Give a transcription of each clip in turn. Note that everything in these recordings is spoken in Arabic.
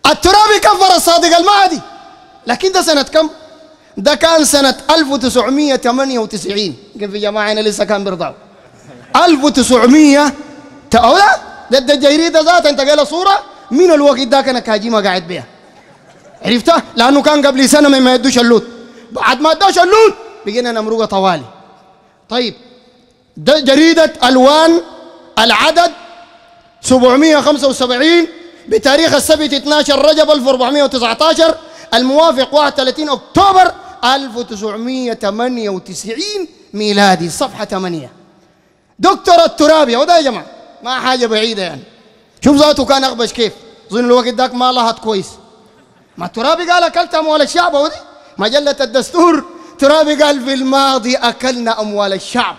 الترابي كفر الصادق المهدي، لكن ده سنة كم؟ ده كان سنة 1998. كيف يا جماعة أنا لسه كان بيرضعوا 1900 تقولا ده الجريدة ذات أنت قايلة صورة من الوقت ده كان كاجيما قاعد بيها، عرفتها؟ لأنه كان قبل سنة ما يدوش اللوت، بعد ما ادوش اللوت بقينا نمرقة طوالي. طيب ده جريدة ألوان العدد 775 بتاريخ السبت 12 رجب 1419 الموافق 31 أكتوبر 1998 ميلادي، صفحة 8. دكتور الترابي، وده يا جماعة ما حاجة بعيدة يعني. شوف ذاته كان أغبش كيف، ظن الوقت ذاك ما لهت كويس. ما الترابي قال أكلت أموال الشعب، ودي مجلة الدستور ترابي قال في الماضي أكلنا أموال الشعب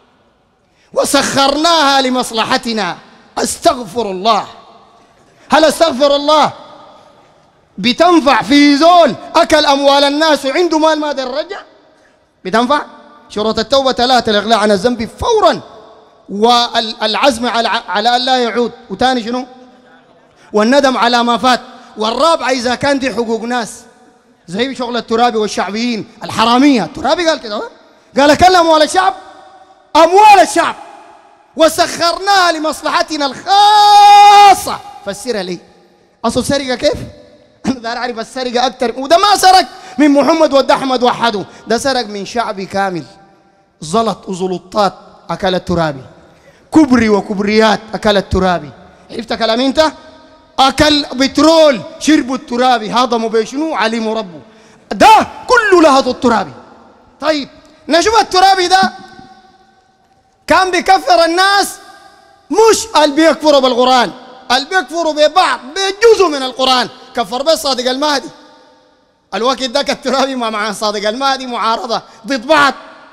وسخرناها لمصلحتنا. أستغفر الله. هل أستغفر الله بتنفع في زول أكل أموال الناس وعنده مال ما يرجع؟ بتنفع؟ شروط التوبة 3: الإغلاء عن الذنب فورا، والعزم على أن لا يعود، وتاني شنو؟ والندم على ما فات، والرابعة إذا كان دي حقوق ناس زي شغل الترابي والشعبيين الحرامية. الترابي قال كده، قال أكل أموال الشعب، أموال الشعب وسخرناها لمصلحتنا الخاصة. فسرها لي. أصل سرقة كيف؟ أنا دار أعرف السرقة أكثر، وده ما سرق من محمد ود أحمد وحده، ده سرق من شعبي كامل. زلط وزلطات أكل الترابي، كبري وكبريات أكل الترابي. عرفت كلامي أنت؟ أكل بترول شربوا الترابي، هضموا بشنو؟ علموا ربه. ده كله لهط الترابي. طيب نشوف الترابي ده كان بيكفر الناس، مش اللي بيكفروا بالقرآن، اللي بيكفروا ببعض بجزء من القرآن. كفر به صادق المهدي. الوقت ذاك الترابي مع صادق المهدي معارضة ضد بعض.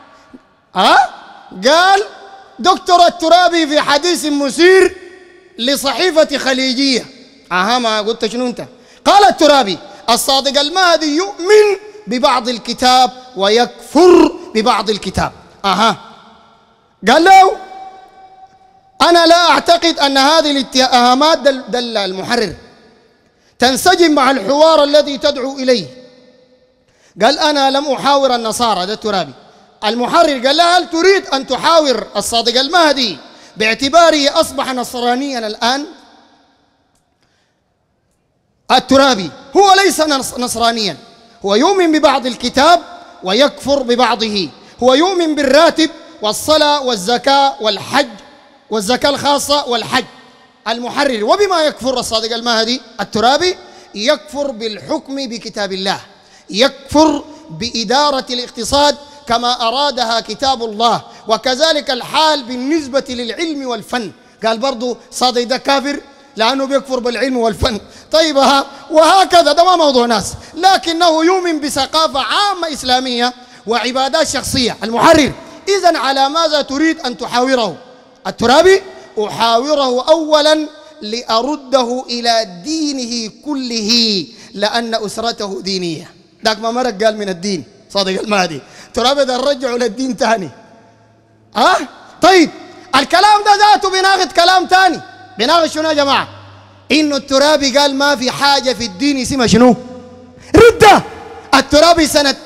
قال دكتور الترابي في حديث مثير لصحيفة خليجية، ما قلت شنو انت؟ قال الترابي: الصادق المهدي يؤمن ببعض الكتاب ويكفر ببعض الكتاب. قال له: أنا لا أعتقد أن هذه الاتهامات دل المحرر تنسجم مع الحوار الذي تدعو إليه. قال: أنا لم أحاور النصارى. ده الترابي. المحرر قال له: هل تريد أن تحاور الصادق المهدي باعتباره أصبح نصرانيا الآن؟ الترابي: هو ليس نصرانيا، هو يؤمن ببعض الكتاب ويكفر ببعضه، هو يؤمن بالراتب والصلاة والزكاة والحج، والزكاة الخاصة والحج. المحرر: وبما يكفر الصادق المهدي؟ الترابي: يكفر بالحكم بكتاب الله، يكفر بإدارة الاقتصاد كما أرادها كتاب الله، وكذلك الحال بالنسبة للعلم والفن. قال برضو صادق ده كافر لأنه بيكفر بالعلم والفن. طيب وهكذا، ده ما موضوع ناس، لكنه يؤمن بثقافة عامة إسلامية وعبادات شخصية. المحرر: إذن على ماذا تريد أن تحاوره؟ الترابي: أحاوره أولا لأرده إلى دينه كله، لأن أسرته دينية. ذاك ما مرق قال من الدين صادق المهدي، ترابي ده رجعوا للدين تاني. طيب الكلام ده ذاته بيناقض كلام تاني. بيناقض شنو يا جماعة؟ إنه الترابي قال ما في حاجة في الدين اسمها شنو؟ ردة. الترابي سنة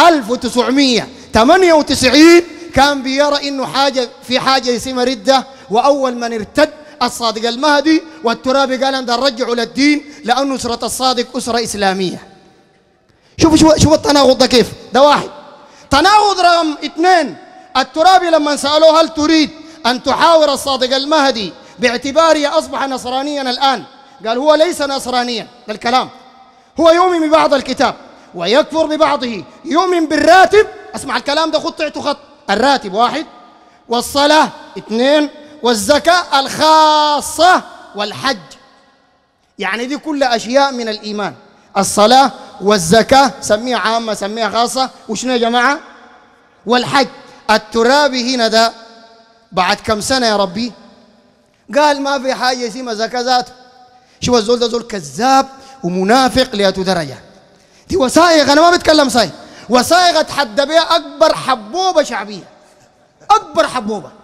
1998 كان بيرى إنه في حاجة اسمها ردة، وأول من ارتد الصادق المهدي، والترابي قال أن رجعوا للدين لأن أسرة الصادق أسرة إسلامية. شوف التناقض ده كيف؟ ده واحد. تناقض رقم 2: الترابي لما سألوه: هل تريد أن تحاور الصادق المهدي باعتباره أصبح نصرانيا الآن؟ قال: هو ليس نصرانيا. ده الكلام. هو يؤمن ببعض الكتاب ويكفر ببعضه، يؤمن بالراتب. اسمع الكلام ده، خط تعطوا خط. الراتب 1، والصلاة 2، والزكاة الخاصة والحج. يعني دي كل أشياء من الإيمان. الصلاة والزكاة سميها عامة سميها خاصة، وشنو يا جماعة؟ والحج. الترابي هنا ده بعد كم سنة يا ربي قال ما في حاجة اسمها زكاة ذاته. شوف الزول ده زول كذاب ومنافق لأتو درجة. دي وثائق، أنا ما بتكلم صحيح، وثائق اتحدى بها أكبر حبوبة شعبية، أكبر حبوبة.